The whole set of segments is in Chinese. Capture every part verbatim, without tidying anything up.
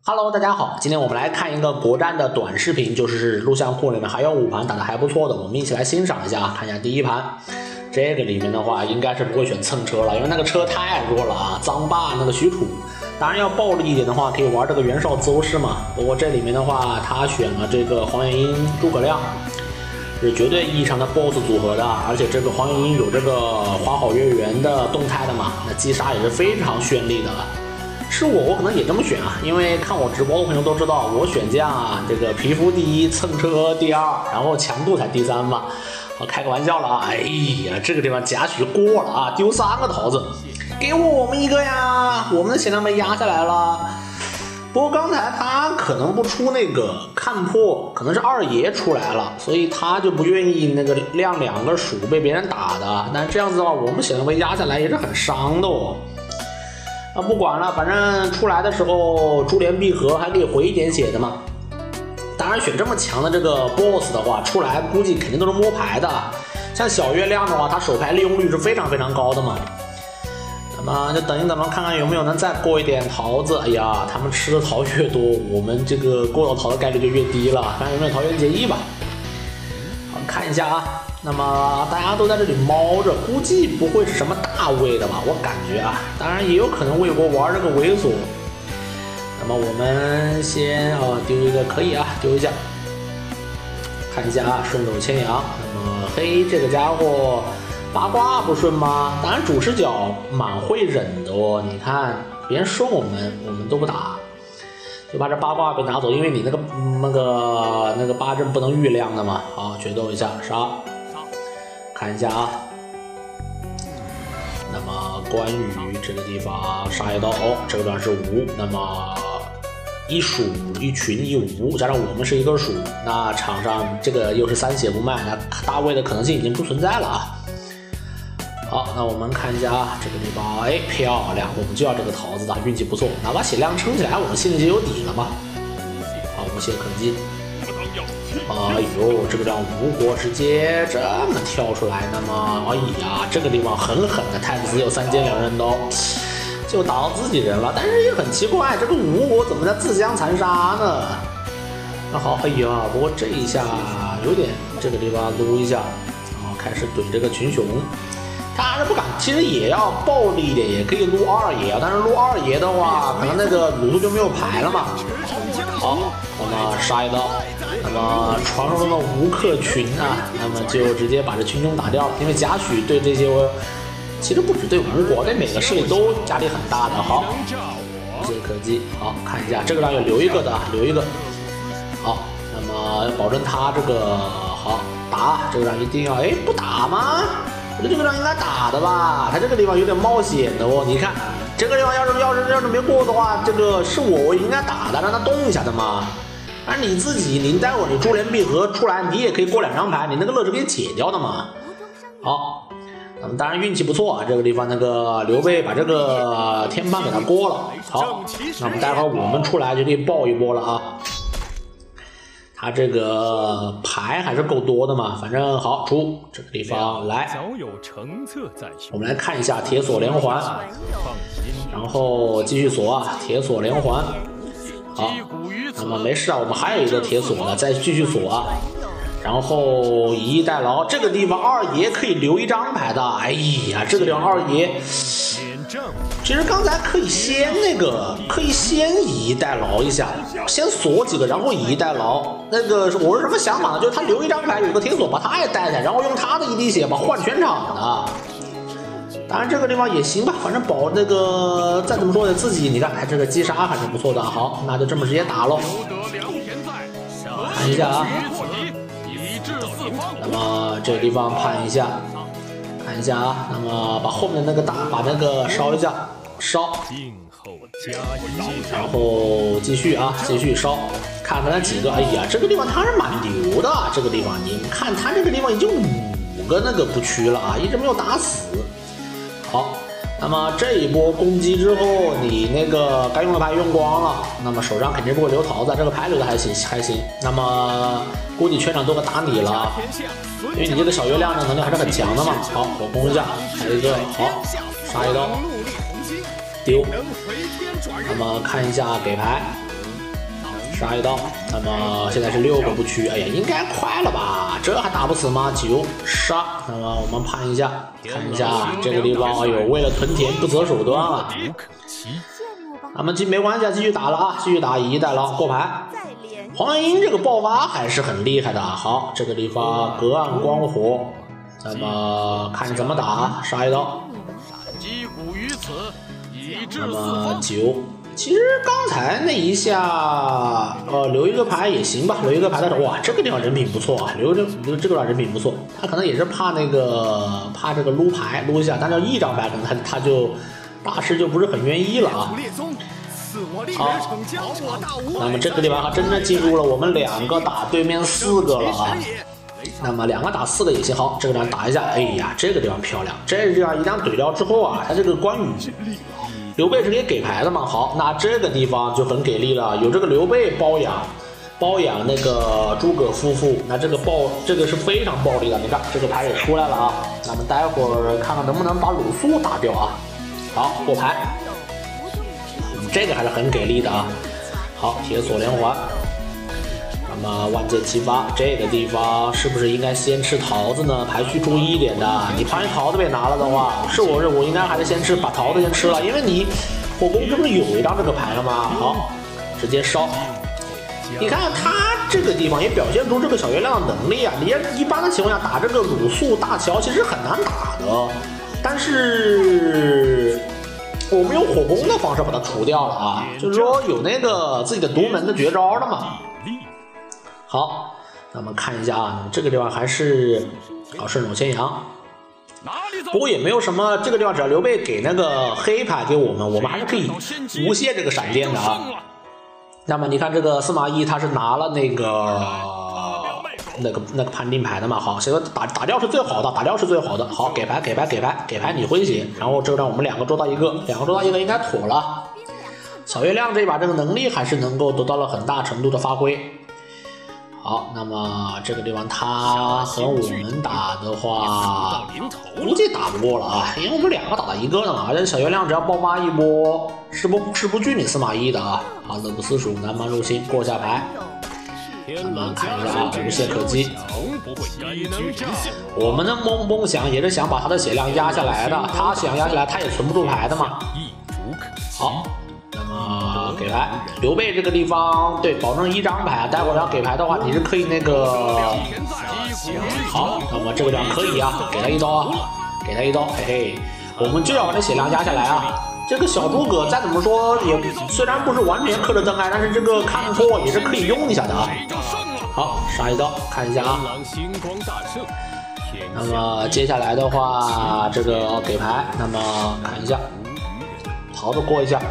Hello， 大家好，今天我们来看一个国战的短视频，就是录像库里面还有五盘打得还不错的，我们一起来欣赏一下，看一下第一盘。这个里面的话，应该是不会选蹭车了，因为那个车太弱了啊，脏霸那个许褚。当然要暴力一点的话，可以玩这个袁绍邹氏嘛。不过这里面的话，他选了这个黄元英、诸葛亮，是绝对意义上的 B O S S 组合的，而且这个黄元英有这个花好月圆的动态的嘛，那击杀也是非常绚丽的。是我，我可能也这么选啊，因为看我直播的朋友都知道，我选将啊，这个皮肤第一，蹭车第二，然后强度才第三嘛。我开个玩笑了啊，哎呀，这个地方贾诩过了啊，丢三个桃子，给我我们一个呀，我们的血量被压下来了。不过刚才他可能不出那个看破，可能是二爷出来了，所以他就不愿意那个亮两个鼠被别人打的。但这样子的话，我们血量被压下来也是很伤的哦。啊，不管了，反正出来的时候珠联璧合还可以回一点血的嘛。当然选这么强的这个 B O S S 的话，出来估计肯定都是摸牌的。像小月亮的话，他手牌利用率是非常非常高的嘛。那么就等一等吧，看看有没有能再过一点桃子。哎呀，他们吃的桃越多，我们这个过到桃的概率就越低了。看看有没有桃园结义吧。好，看一下啊。那么大家都在这里猫着，估计不会是什么大魏的吧？我感觉啊，当然也有可能魏国玩这个猥琐。那么我们先啊丢一个，可以啊，丢一下，看一下啊，顺手牵羊。那么黑这个家伙八卦不顺吗？当然主视角蛮会忍的哦。你看别人顺我们，我们都不打，就把这八卦被拿走，因为你那个那个那个八阵不能预亮的嘛。好，决斗一下，杀。看一下啊，那么关羽这个地方杀一刀哦，这个段是五，那么一鼠一群一五，加上我们是一个鼠，那场上这个又是三血不卖，那大魏的可能性已经不存在了啊。好，那我们看一下啊，这个地方哎漂亮，我们就要这个桃子的，运气不错，哪怕血量撑起来，我们心里就有底了嘛。好，无懈可击。哎呦，这个让吴国直接这么跳出来，那么哎呀，这个地方狠狠的太子有三尖两刃刀，就打到自己人了。但是也很奇怪，这个吴国怎么在自相残杀呢？那好，哎呀，不过这一下有点这个地方撸一下，然后开始怼这个群雄。他还是不敢，其实也要暴力一点，也可以撸二爷啊。但是撸二爷的话，可能那个鲁肃就没有牌了嘛。好，那么杀一刀。那么传说中的吴克群啊，那么就直接把这群雄打掉了。因为贾诩对这些，其实不止对吴国，对每个势力都压力很大的。好，无懈可击。好，看一下这个让有留一个的，留一个。好，那么保证他这个好打，这个让一定要哎不打吗？我觉得这个仗应该打的吧，他这个地方有点冒险的哦。你看这个地方要是要是要是没过的话，这个是我我应该打的，让他动一下的嘛。而你自己，你待会儿你珠联璧合出来，你也可以过两张牌，你那个乐是可以解掉的嘛。好，那么当然运气不错啊，这个地方那个刘备把这个天棒给他过了。好，那么待会儿我们出来就可以爆一波了啊。他这个牌还是够多的嘛，反正好出这个地方来，我们来看一下铁锁连环，然后继续锁啊，铁锁连环。好，那么没事啊，我们还有一个铁锁的，再继续锁啊。然后以逸待劳，这个地方二爷可以留一张牌的。哎呀，这个地方二爷，其实刚才可以先那个，可以先以逸待劳一下，先锁几个，然后以逸待劳。那个我是什么想法呢？就是他留一张牌，有个铁锁把他也带下，然后用他的一滴血把换全场的。当然这个地方也行吧，反正保那个再怎么说呢，自己你看，哎，这个击杀还是不错的。好，那就这么直接打喽。看一下啊，那么这个地方判一下，看一下啊，那么把后面的那个打，把那个烧一下，烧，然后继续啊，继续烧，看看他几个。哎呀，这个地方他是蛮牛的，这个地方你看他这个地方已经五个那个不屈了啊，一直没有打死。好，那么这一波攻击之后，你那个该用的牌用光了，那么手上肯定不会留桃子，这个牌留的还行还行。那么估计全场都会打你了，因为你这个小月亮的能力还是很强的嘛。好，我攻一下，来一个好，杀一刀，丢。那么看一下给牌， 杀一刀。那么现在是六个不屈，哎呀，应该快了吧？这还打不死吗？九杀。那么我们判一下，看一下这个地方，哎呦，为了屯田不择手段啊。那么继没关系啊，继续打了啊，继续打，以逸待劳，过牌。黄元英这个爆发还是很厉害的。好，这个地方隔岸观火，那么看怎么打，杀一刀。那么九。其实刚才那一下，呃，留一个牌也行吧，留一个牌的时候，哇，这个地方人品不错啊，留这留这个地方人品不错。他可能也是怕那个怕这个撸牌撸一下，但是一张牌可能他他就大师就不是很愿意了啊。好，那么这个地方还真的进入了我们两个打对面四个了啊。那么两个打四个也行，好，这个地方打一下，哎呀，这个地方漂亮，这样一旦怼掉之后啊，他这个关羽。刘备是可以给牌的嘛？好，那这个地方就很给力了，有这个刘备包养，包养那个诸葛夫妇，那这个暴这个是非常暴力的。你看这个牌也出来了啊，那么待会儿看看能不能把鲁肃打掉啊。好，过牌，嗯，这个还是很给力的啊。好，铁锁连环。那么万箭齐发，这个地方是不是应该先吃桃子呢？排序注意一点的，你盘桃子被拿了的话，是我是我应该还是先吃，把桃子先吃了，因为你火攻这不是有一张这个牌了吗？好，直接烧。你看他这个地方也表现出这个小月亮的能力啊！你一般的情况下打这个鲁肃大乔其实很难打的，但是我们用火攻的方式把它除掉了啊，就是说有那个自己的独门的绝招的嘛。好，那么看一下啊，这个地方还是啊顺手牵羊，不过也没有什么，这个地方只要刘备给那个黑牌给我们，我们还是可以无限这个闪电的啊。那么你看这个司马懿他是拿了那个那个那个判定牌的嘛，好，所以说打打掉是最好的，打掉是最好的。好，给牌给牌给牌给牌你回血，然后这个让我们两个捉到一个，两个捉到一个应该妥了。小月亮这把这个能力还是能够得到了很大程度的发挥。好，那么这个地方他和我们打的话，估计打不过了啊，因为我们两个打了一个了嘛，而且小月亮只要爆发一波，是不是不惧你司马懿的啊？好，乐不思蜀，南蛮入侵，过下牌。那么看一下啊，无懈可击。我们的梦梦想也是想把他的血量压下来的，他想压下来，他也存不住牌的嘛。好。呃，给牌，刘备这个地方对，保证一张牌，待会儿要给牌的话，你是可以那个，好，那么这个地方可以啊，给他一刀啊，给他一刀，嘿嘿，我们就要把这血量压下来啊。这个小诸葛再怎么说也虽然不是完全克制真爱，但是这个看破也是可以用一下的啊。好，杀一刀，看一下啊。那么接下来的话，这个给牌，那么看一下，桃子过一下。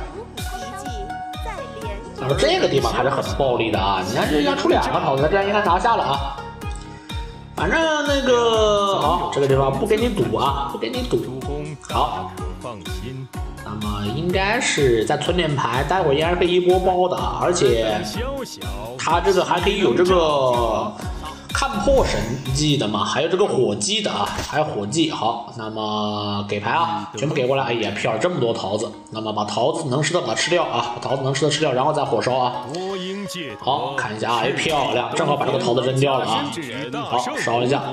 那么这个地方还是很暴力的啊！你看这要出两个桃子，这样应该拿下了啊。反正那个好，这个地方不给你赌啊，不给你赌。好，那么应该是在存点牌，待会儿应该可以一波包的，而且他这个还可以有这个看破神技的嘛，还有这个火技的啊，还有火技。好，那么给牌啊，全部给过来。哎呀，漂这么多桃子，那么把桃子能吃的把它吃掉啊，把桃子能吃的吃掉，然后再火烧啊。好，看一下，哎，漂亮，正好把这个桃子扔掉了啊。好，烧一下。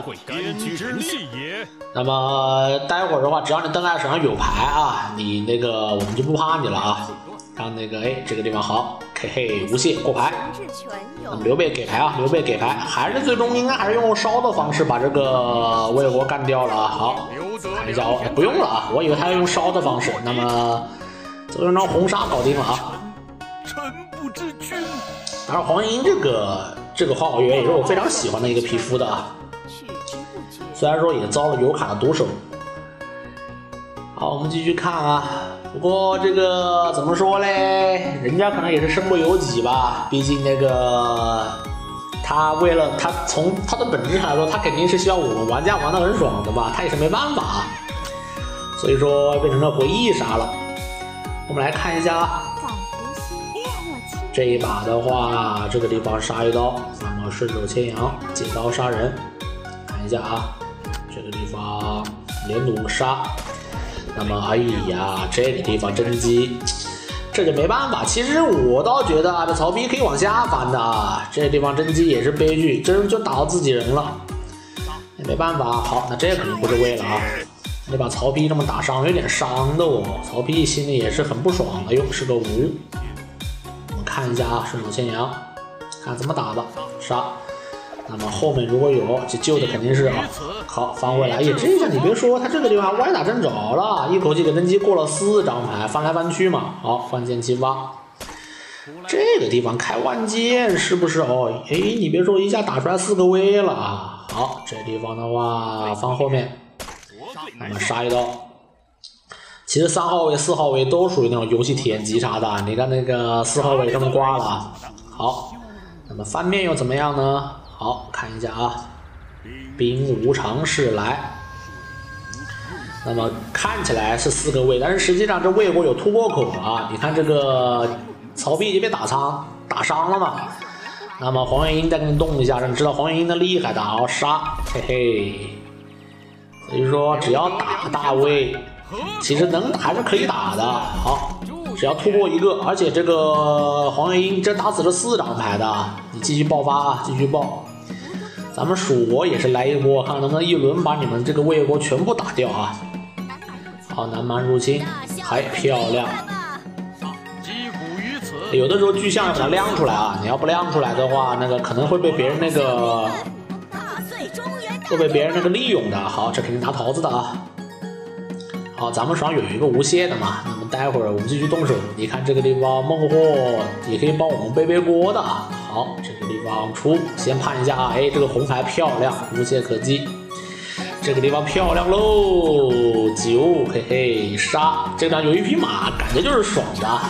那么待会儿的话，只要你邓艾手上有牌啊，你那个我们就不怕你了啊。让那个哎，这个地方好，嘿嘿，无懈过牌。那么刘备给牌啊，刘备给牌，还是最终应该还是用烧的方式把这个魏国干掉了啊。好，看一下哦，不用了啊，我以为他要用烧的方式，那么就用张红纱搞定了啊。臣不知君。当然，黄英这个这个花好月也是我非常喜欢的一个皮肤的啊，虽然说也遭了尤卡的毒手。好，我们继续看啊。不过这个怎么说嘞？人家可能也是身不由己吧，毕竟那个他为了他从他的本质上来说，他肯定是希望我们玩家玩得很爽的嘛，他也是没办法，所以说变成了回忆杀了。我们来看一下这一把的话，这个地方杀一刀，那么顺手牵羊，借刀杀人。看一下啊，这个地方连弩杀。那么，哎呀，这个地方甄姬， 这就没办法。其实我倒觉得啊，这曹丕可以往下翻的啊，这地方甄姬也是悲剧，真就打到自己人了，也没办法。好，那这肯定不是为了啊，你把曹丕这么打伤，有点伤的哦。曹丕心里也是很不爽。哎呦，是个无。我们看一下啊，顺手牵羊，看怎么打吧，杀。那么后面如果有，这救的肯定是啊。好，翻回来，也这下你别说，他这个地方歪打正着了，一口气给甄姬过了四张牌，翻来翻去嘛。好，万箭齐发。这个地方开万箭是不是哦？哎，你别说，一下打出来四个威了啊。好，这地方的话翻后面，那么杀一刀。其实三号位、四号位都属于那种游戏体验极差的，你看那个四号位他们挂了。好，那么翻面又怎么样呢？好，看一下啊，兵无常势来。那么看起来是四个位，但是实际上这魏国有突破口啊。你看这个曹丕已经被打伤打伤了嘛。那么黄元英再给你动一下，让你知道黄元英的厉害的啊，杀，嘿嘿。所以说只要打大魏，其实能还是可以打的。好，只要突破一个，而且这个黄元英真打死了四张牌的，你继续爆发啊，继续爆。咱们蜀国也是来一波，看能不能一轮把你们这个魏国全部打掉啊！好，南蛮入侵，还漂亮。有的时候巨象要把它亮出来啊，你要不亮出来的话，那个可能会被别人那个会被别人那个利用的。好，这肯定拿桃子的啊。好，咱们手上有一个无懈的嘛，那么待会儿我们继续动手。你看这个地方孟获也可以帮我们背背锅的啊。好，这个地方出，先判一下啊，哎，这个红牌漂亮，无懈可击。这个地方漂亮喽，九，嘿嘿，杀。这张有一匹马，感觉就是爽的。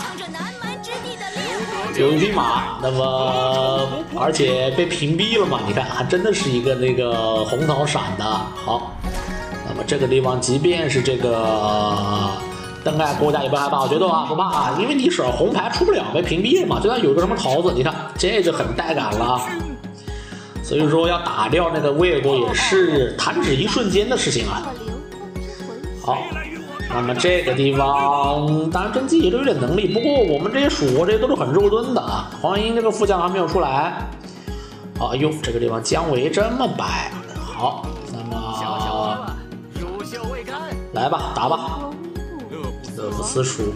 有一匹马，那么而且被屏蔽了嘛？你看，还真的是一个那个红桃闪的。好。那么这个地方，即便是这个邓艾国家也不害怕，我觉得啊不怕啊，因为你手上红牌出不了，被屏蔽了嘛。就算有个什么桃子，你看这就很带感了。所以说要打掉那个魏国也是弹指一瞬间的事情啊。好，那么这个地方当然甄姬也都有点能力，不过我们这些蜀国这些都是很肉盾的啊。黄英这个副将还没有出来。哎呦，这个地方姜维这么摆，好，那么。来吧，打吧，乐不思蜀。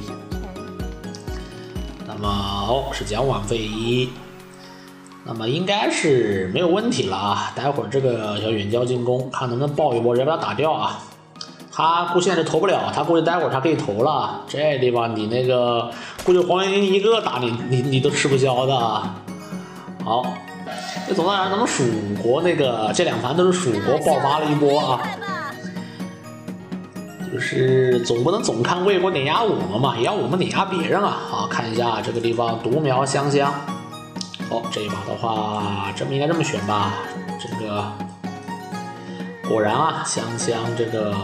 那么哦，是蒋琬废一，那么应该是没有问题了啊。待会儿这个小远交进攻，看能不能爆一波，直接把他打掉啊。他估计现在是投不了，他估计待会儿他可以投了。这地方你那个估计黄元英一个打你，你你都吃不消的。好，这总的来说，咱们蜀国那个这两盘都是蜀国爆发了一波啊。就是总不能总看魏国碾压我们嘛，也要我们碾压别人啊。好，看一下这个地方独苗香香。好，这一把的话，这么应该这么选吧。这个果然啊，香香这个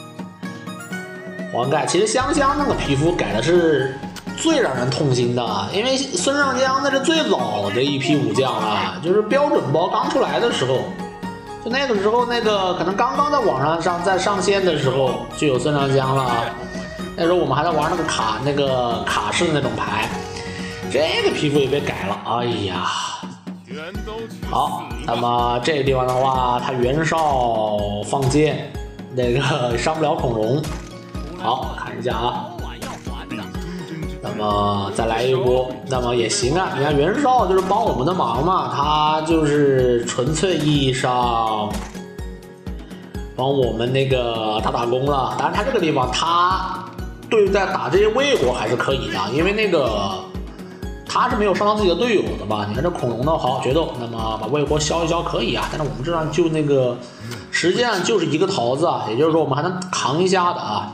黄盖，其实香香那个皮肤改的是最让人痛心的，因为孙尚香那是最老的一批武将啊，就是标准包刚出来的时候。就那个时候，那个可能刚刚在网上上在上线的时候就有孙尚香了。那时候我们还在玩那个卡那个卡式那种牌，这个皮肤也被改了。哎呀，好，那么这个地方的话，他袁绍放箭，那个伤不了孔融。好，看一下啊。那么再来一波，那么也行啊。你看袁绍就是帮我们的忙嘛，他就是纯粹意义上帮我们那个打打工了。当然他这个地方他对在打这些魏国还是可以的，因为那个他是没有伤到自己的队友的吧。你看这孔融的好决斗，那么把魏国消一消可以啊。但是我们这上就那个实际上就是一个桃子啊，也就是说我们还能扛一下的啊。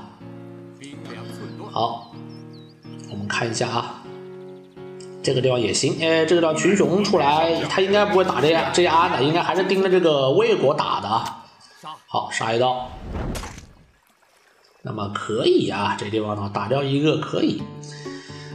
好。我们看一下啊，这个地方也行。哎，这个地方群雄出来，他应该不会打这这些安的，应该还是盯着这个魏国打的。好，杀一刀。那么可以啊，这地方呢打掉一个可以。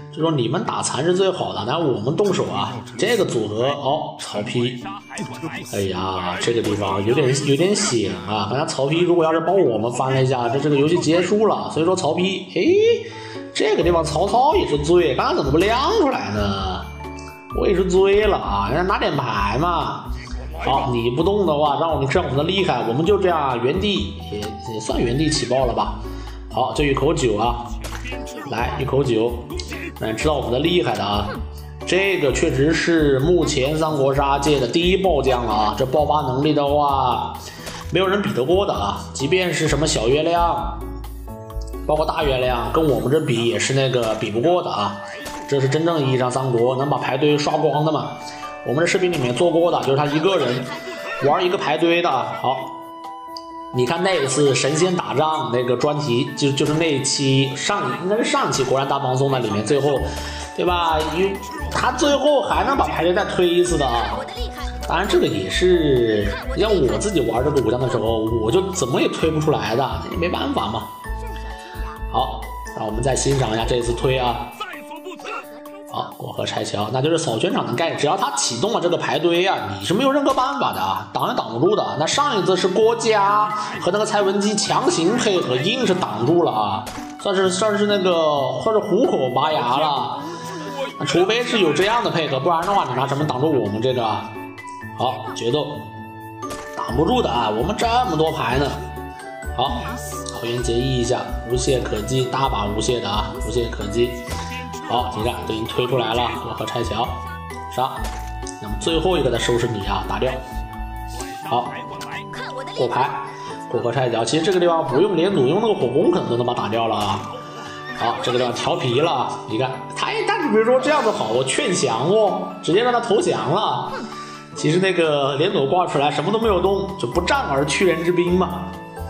就说你们打残是最好的，但我们动手啊，这个组合哦，曹丕，哎呀，这个地方有点有点险啊！刚才曹丕如果要是帮我们翻了一下，这这个游戏结束了。所以说曹丕，哎，这个地方曹操也是醉，刚刚怎么不亮出来呢？我也是醉了啊！人家拿点牌嘛。好，你不动的话，让我们知道我们的厉害，我们就这样原地也也算原地起爆了吧。好，这一口酒啊，来一口酒。那知道我们的厉害的啊，这个确实是目前三国杀界的第一爆将了啊！这爆发能力的话，没有人比得过的啊！即便是什么小月亮，包括大月亮，跟我们这比也是那个比不过的啊！这是真正意义上三国能把排队刷光的嘛？我们这视频里面做过的，就是他一个人玩一个排队的。好，你看那一次神仙打仗那个专题，就就是那一期上应该是上一期国战大放送那里面，最后对吧？因为他最后还能把排队再推一次的啊！当然这个也是让我自己玩这个武将的时候，我就怎么也推不出来的，也没办法嘛。好，让我们再欣赏一下这次推啊。好，过河拆桥，那就是扫全场的概念。只要他启动了这个排堆啊，你是没有任何办法的啊，挡也挡不住的。那上一次是郭嘉和那个蔡文姬强行配合，硬是挡住了啊，算是算是那个算是虎口拔牙了。除非是有这样的配合，不然的话，你拿什么挡住我们这个？好，决斗挡不住的啊，我们这么多牌呢。好，考验结义一下，无懈可击，大把无懈的啊，无懈可击。好，你看都已经推出来了，过河拆桥，杀。那么最后一个的收拾你啊，打掉。好，过牌，过河拆桥。其实这个地方不用连弩，用那个火攻可能都能把它打掉了啊。好，这个地方调皮了，你看他，但是比如说这样子好，我劝降哦，直接让他投降了。其实那个连弩挂出来，什么都没有动，就不战而屈人之兵嘛。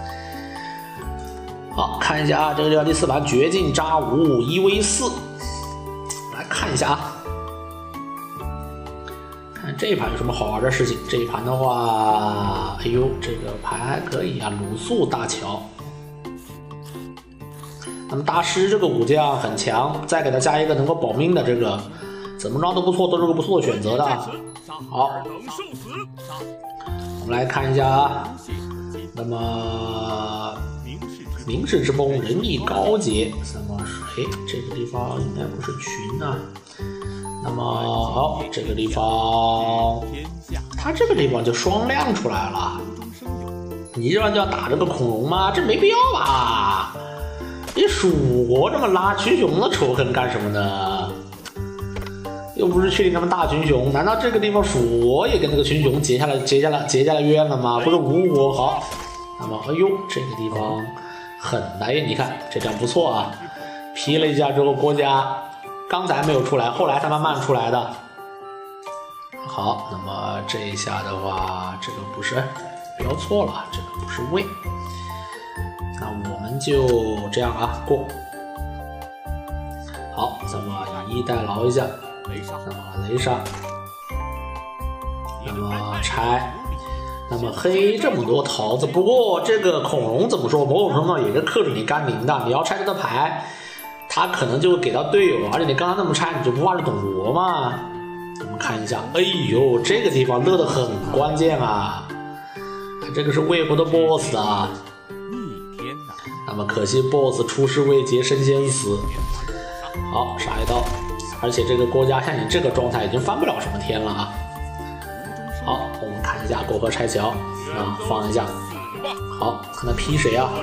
好，看一下啊，这个地方第四盘绝境扎五一 v 四。来看一下啊，看这一盘有什么好玩的事情。这一盘的话，哎呦，这个牌还可以啊，鲁肃大乔。那么大师这个武将很强，再给他加一个能够保命的这个，怎么着都不错，都是个不错的选择的。好，我们来看一下啊，那么明世之崩，仁义高洁。那么哎，这个地方应该不是群啊。那么好，这个地方，它这个地方就双亮出来了。你这玩意就要打这个恐龙吗？这没必要吧？你蜀国这么拉群雄的仇恨干什么呢？又不是确定他们大群雄，难道这个地方蜀国也跟那个群雄结下了结下了结下了冤了吗？不是吴国好。那么哎呦，这个地方狠的耶！你看这张不错啊，劈了一下之后，郭嘉刚才没有出来，后来才慢慢出来的。好，那么这一下的话，这个不是标错了，这个不是魏。那我们就这样啊过。好，那么以逸待劳一下，那么雷杀，那么拆。那么黑这么多桃子，不过这个恐龙怎么说，某种程度上也是克制你甘宁的。你要拆他的牌，他可能就会给到队友，而且你刚刚那么拆，你就不怕是董卓吗？我们看一下，哎呦，这个地方乐得很关键啊！这个是魏国的 boss 啊。那么可惜 boss 出师未捷身先死。好，杀一刀，而且这个郭嘉像你这个状态已经翻不了什么天了啊。好，我们看一下过河拆桥啊，放一下。好，看他劈谁啊？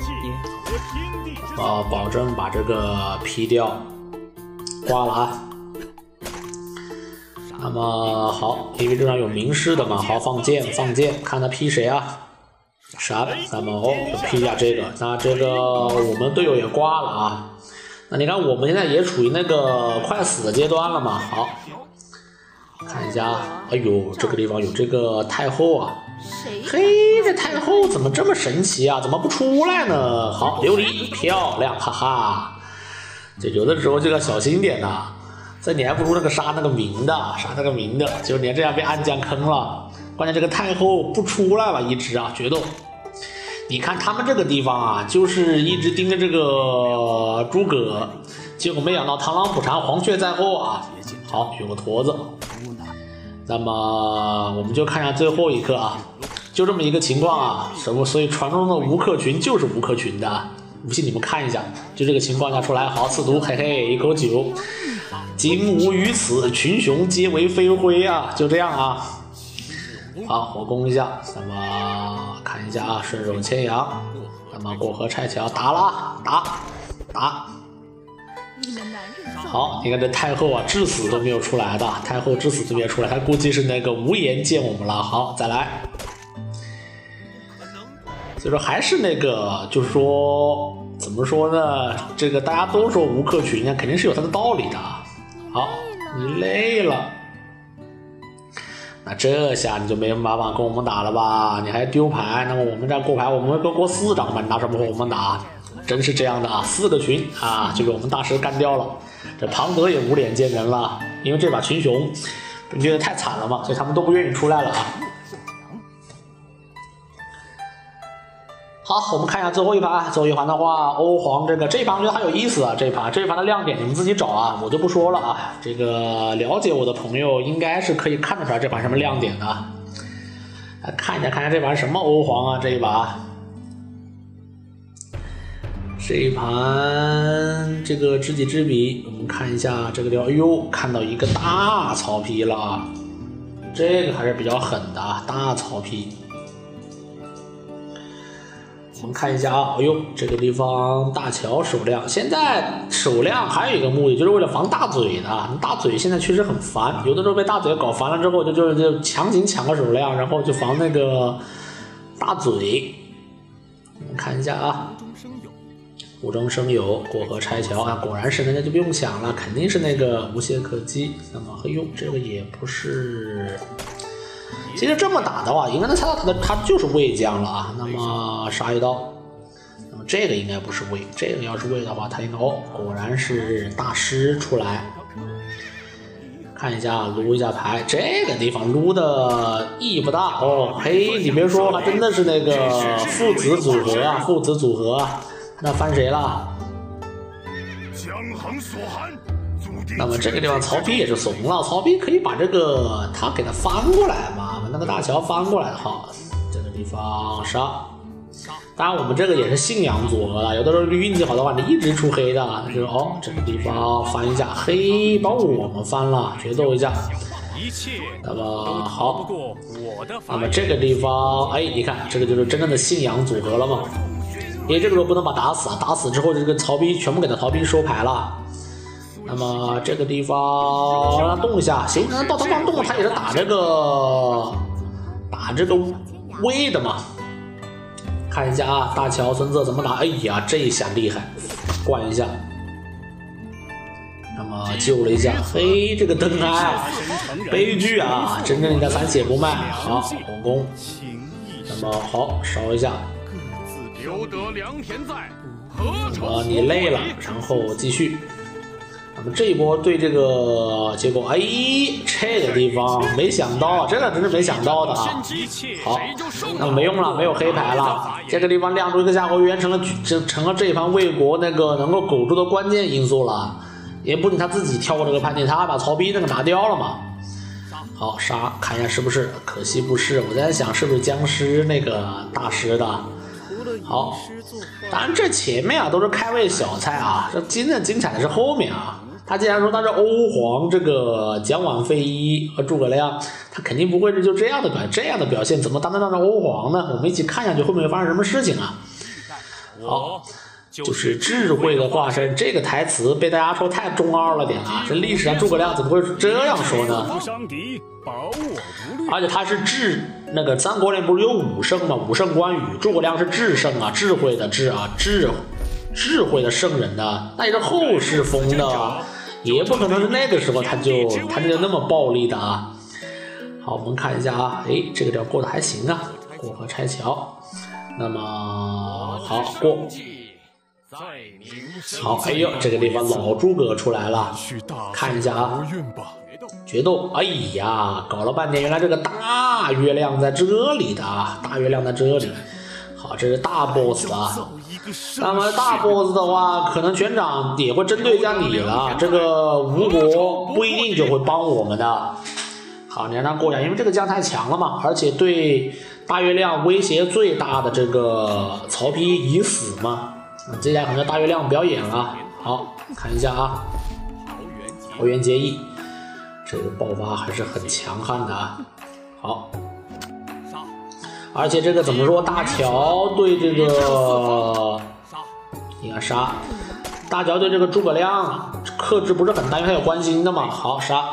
啊，保证把这个劈掉，挂了啊。那么好，因为这上有明示的嘛，好放箭，放箭，看他劈谁啊？闪，那么哦，就劈一下这个，那这个我们队友也挂了啊。那你看我们现在也处于那个快死的阶段了嘛，好。看一下，哎呦，这个地方有这个太后啊！嘿，这太后怎么这么神奇啊？怎么不出来呢？好，琉璃漂亮，哈哈！这有的时候就要小心点呐。这你还不如那个杀那个明的，杀那个明的，就你这样被暗将坑了。关键这个太后不出来吧，一直啊决斗。你看他们这个地方啊，就是一直盯着这个诸葛。其结果没想到螳螂捕蝉，黄雀在后啊！好，有个驼子。那么我们就看一下最后一个啊，就这么一个情况啊。什么？所以传说中的吴克群就是吴克群的，不信你们看一下，就这个情况下出来，好刺毒，嘿嘿，一口酒。金无于此，群雄皆为飞灰啊！就这样啊。好，火攻一下。那么看一下啊，顺手牵羊。那么过河拆桥，打了，打打。好，你看这太后啊，至死都没有出来的，太后至死都没有出来，他估计是那个无颜见我们了。好，再来。所以说还是那个，就是说怎么说呢？这个大家都说吴克群啊，肯定是有他的道理的。好，你累了，那这下你就没办法跟我们打了吧？你还丢牌，那么我们这过牌，我们会多过四张吧？你拿什么和我们打？真是这样的啊，四个群啊，就被我们大师干掉了。这庞德也无脸见人了，因为这把群雄你觉得太惨了嘛，所以他们都不愿意出来了啊。好，我们看一下最后一盘。最后一盘的话，欧皇这个这一盘我觉得还有意思啊。这一盘这一盘的亮点你们自己找啊，我就不说了啊。这个了解我的朋友应该是可以看得出来这盘什么亮点的。来看一下看一下这盘什么欧皇啊，这一把。这一盘这个知己知彼，我们看一下这个地方，哎呦，看到一个大曹丕了啊，这个还是比较狠的啊，大曹丕。我们看一下啊，哎呦，这个地方大乔守亮，现在守亮还有一个目的，就是为了防大嘴的。大嘴现在确实很烦，有的时候被大嘴搞烦了之后，就就就强行抢个守亮，然后就防那个大嘴。我们看一下啊。无中生有，过河拆桥啊，果然是，那就不用想了，肯定是那个无懈可击。那么，哎呦，这个也不是。其实这么打的话，应该能猜到他的，他就是魏将了啊。那么杀一刀，那么这个应该不是魏，这个要是魏的话，他应该哦，果然是大师出来。看一下撸一下牌，这个地方撸的意义不大哦。嘿，你别说，还真的是那个父子组合啊，父子组合啊。那翻谁了？那么这个地方曹丕也是怂了，曹丕可以把这个他给他翻过来嘛，把那个大乔翻过来。好，这个地方杀。当然我们这个也是信仰组合了，有的时候运气好的话，你一直出黑的，就是哦，这个地方翻一下，黑把我们翻了，决斗一下。那么好，那么这个地方，哎，你看这个就是真正的信仰组合了嘛。因为这个时候不能把打死啊，打死之后这个曹丕全部给他曹丕收牌了。那么这个地方让他动一下，行，那到他方动，他也是打这个打这个魏的嘛。看一下啊，大乔孙策怎么打？哎呀，这一下厉害，灌一下。那么救了一下，嘿，这个灯牌悲剧啊，真正的残血不卖。好，火攻。那么好，烧一下。留得良田在，那么你累了，然后继续。那么这一波对这个结果，哎，这个地方没想到，真的真是没想到的啊。好，那么没用了，没有黑牌了。这个地方亮出一个夏侯渊，成了成成了这一盘魏国那个能够苟住的关键因素了。也不仅他自己跳过这个判定，他还把曹丕那个拿掉了嘛。好，杀，看一下是不是？可惜不是，我在想是不是僵尸那个大师的。好，当然这前面啊都是开胃小菜啊，这真正精彩的是后面啊。他既然说他是欧皇这个蒋琬、费祎和诸葛亮，他肯定不会是就这样的表这样的表现，怎么当得上欧皇呢？我们一起看下去，后面会发生什么事情啊？好，就是智慧的化身，这个台词被大家说太中二了点啊！这历史上诸葛亮怎么会这样说呢？而且他是智，那个三国里不是有武圣吗？武圣关羽，诸葛亮是智圣啊，智慧的智啊，智智慧的圣人呢，那也是后世封的，也不可能是那个时候他就他就那么暴力的啊。好，我们看一下啊，哎，这个条过得还行啊，过河拆桥。那么好过。好，哎呦，这个地方老诸葛出来了，看一下啊，决斗，哎呀，搞了半天，原来这个大月亮在这里的啊，大月亮在这里。好，这是大 boss 啊， 那么大 boss 的话，可能全场也会针对一下你了。这个吴国不一定就会帮我们的。好，你让他过一下，因为这个将太强了嘛，而且对大月亮威胁最大的这个曹丕已死嘛。那接下来可能大月亮表演了。好，看一下啊，桃园结义，这个爆发还是很强悍的啊。好。而且这个怎么说？大乔对这个应该杀，大乔对这个诸葛亮克制不是很大，因为他有关心的嘛。好，杀。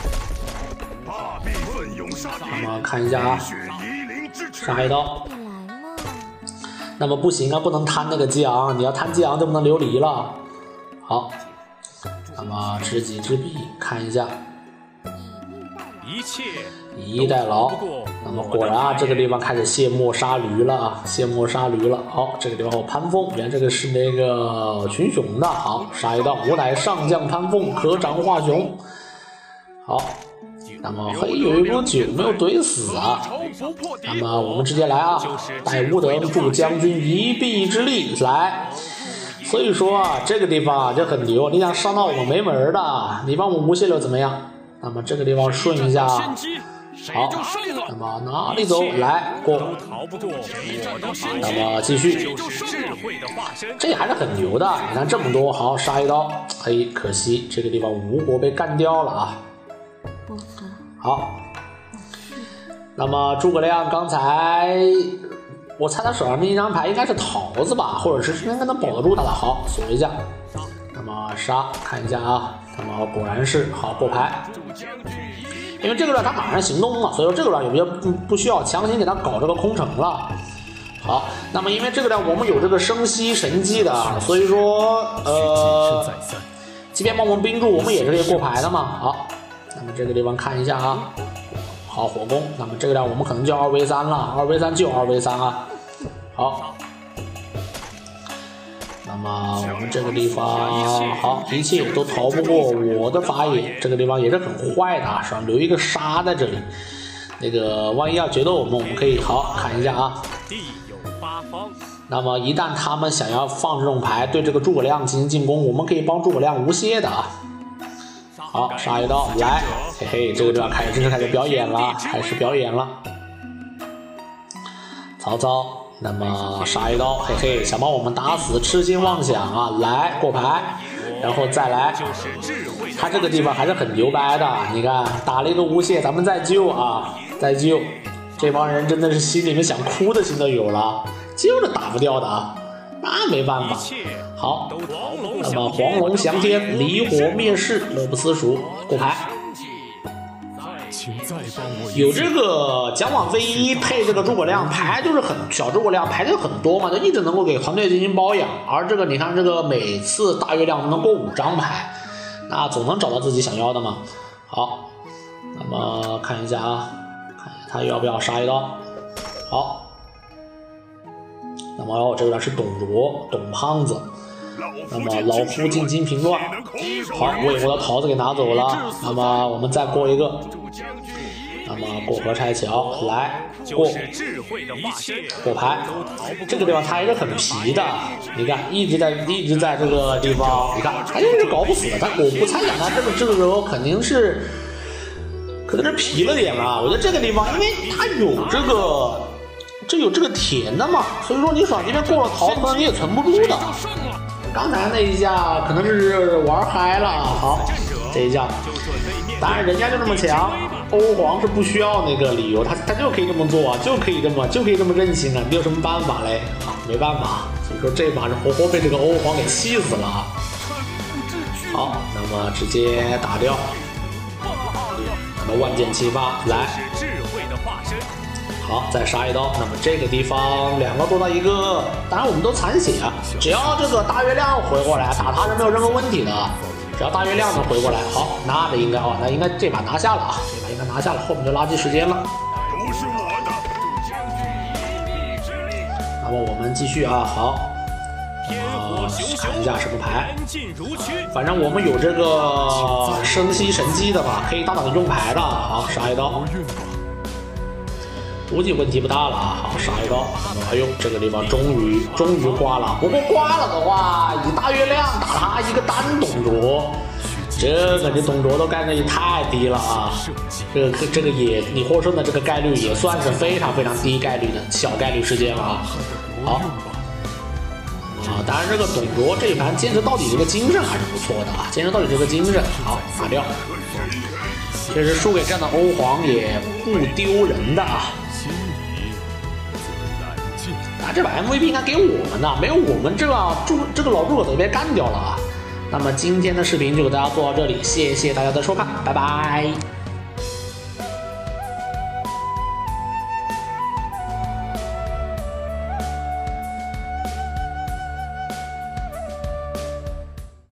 那么看一下啊，杀一刀。那么不行啊，不能贪那个激昂，你要贪激昂就不能琉璃了。好，那么知己知彼，看一下。一切以逸待劳，那么果然啊，这个地方开始卸磨杀驴了啊，卸磨杀驴了。好，这个地方有潘凤，原来这个是那个群雄的。好，杀一刀，我乃上将潘凤，可斩华雄。好，那么嘿，有一波酒没有怼死啊。那么我们直接来啊，待吾等助将军一臂之力来。所以说啊，这个地方啊就很牛，你想伤到我们没门的，你帮我们无懈了怎么样？那么这个地方顺一下，好，那么哪里走？来过，那么继续，这还是很牛的。你看这么多，好，杀一刀，嘿，可惜这个地方吴国被干掉了啊。好，那么诸葛亮刚才，我猜他手上那一张牌应该是桃子吧，或者是应该能保得住他的。好，锁一下，那么杀，看一下啊。那么果然是好过牌，因为这个段他马上行动嘛，所以说这个段有没有不不需要强行给他搞这个空城了。好，那么因为这个段我们有这个生息神迹的，所以说呃，即便帮我们冰住，我们也是可以过牌的嘛。好，那么这个地方看一下啊，好火攻，那么这个段我们可能就二 v 三了，二 v 三就二 v 三啊。好。那么我们这个地方好，一切都逃不过我的法眼。这个地方也是很坏的啊，手上留一个杀在这里。那个万一要决斗我们，我们可以好看一下啊。那么一旦他们想要放这种牌对这个诸葛亮进行进攻，我们可以帮诸葛亮无懈的啊。好，杀一刀来，嘿嘿，这个地方开始正式开始表演了，开始表演了。曹操。那么杀一刀，嘿嘿，想把我们打死，痴心妄想啊！来过牌，然后再来，他这个地方还是很牛掰的。你看打了一个无懈，咱们再救啊，再救，这帮人真的是心里面想哭的心都有了，就是打不掉的啊，那没办法。好，那么黄龙翔天，离火灭世，乐不思蜀，过牌。有这个蒋琬飞一配这个诸葛亮牌，就是很小诸葛亮牌就很多嘛，就一直能够给团队进行包养。而这个你看，这个每次大月亮能过五张牌，那总能找到自己想要的嘛。好，那么看一下啊，看一下他要不要杀一刀。好，那么哦，这个人是董卓，董胖子。那么老夫进京平乱，好，我我的桃子给拿走了。那么我们再过一个。那么过河拆桥来过过牌，这个地方他还是很皮的，你看一直在一直在这个地方，你看他就是搞不死的。他我不猜想他这个这个时候肯定是可能是皮了点了。我觉得这个地方，因为他有这个这有这个甜的嘛，所以说你爽这边过了桃子你也存不住的。刚才那一下可能是玩嗨了，好，这一下，当然人家就这么强。欧皇是不需要那个理由，他他就可以这么做啊，就可以这么就可以这么任性啊，你有什么办法嘞？啊，没办法，所以说这把是活活被这个欧皇给气死了。好，那么直接打掉，那么万箭齐发来，好，再杀一刀。那么这个地方两个做到一个，当然我们都残血啊，只要这个大月亮回过来打他是没有任何问题的。只要大月亮能回过来，好，那这应该哦，那应该这把拿下了啊，这把应该拿下了，后面就垃圾时间了。那么我们继续啊，好，呃，看一下什么牌，反正我们有这个生息神机的吧，可以大胆的用牌的，好，杀一刀。 估计问题不大了啊。好，杀一刀。哎呦，这个地方终于终于刮了，不过刮了的话，以大月亮打他一个单董卓，这个你董卓的概率太低了啊。这个这个也你获胜的这个概率也算是非常非常低概率的小概率事件了啊。好。 啊，当然这个董卓这一盘坚持到底这个精神还是不错的啊，坚持到底这个精神，好拿掉。其实输给这样的欧皇也不丢人的啊。啊，这把 M V P 应该给我们的，没有我们这个助这个老诸葛都被干掉了啊。那么今天的视频就给大家做到这里，谢谢大家的收看，拜拜。